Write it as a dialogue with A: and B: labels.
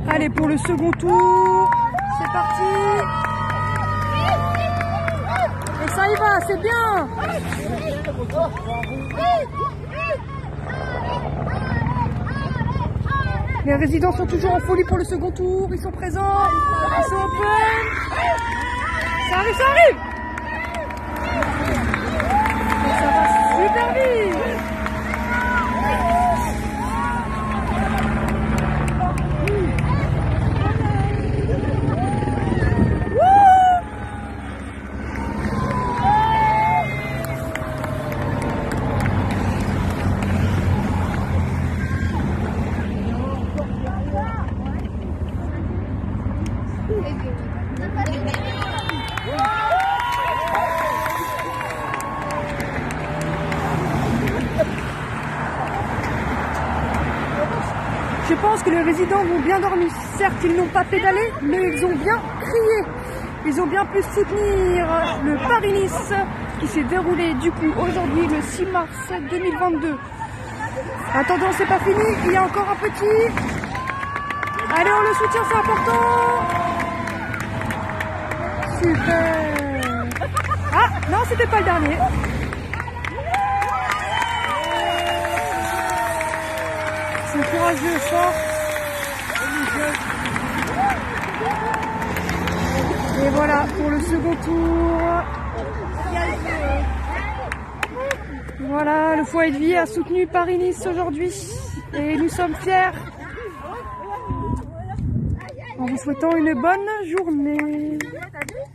A: Allez, pour le second tour, c'est parti. Et ça y va, c'est bien. Les résidents sont toujours en folie pour le second tour, ils sont présents, ils sont open. Ça arrive, ça arrive. Et ça va super vite. Je pense que les résidents vont bien dormir. Certes, ils n'ont pas pédalé, mais ils ont bien crié. Ils ont bien pu soutenir le Paris-Nice qui s'est déroulé du coup aujourd'hui le 6 mars 2022. Attendons, c'est pas fini, il y a encore un petit. Allez, on le soutient, c'est important. Super. Ah, non, c'était pas le dernier. C'est courageux, fort. Et voilà pour le second tour. Voilà, le foyer de vie a soutenu Paris-Nice aujourd'hui. Et nous sommes fiers. En vous souhaitant une bonne journée.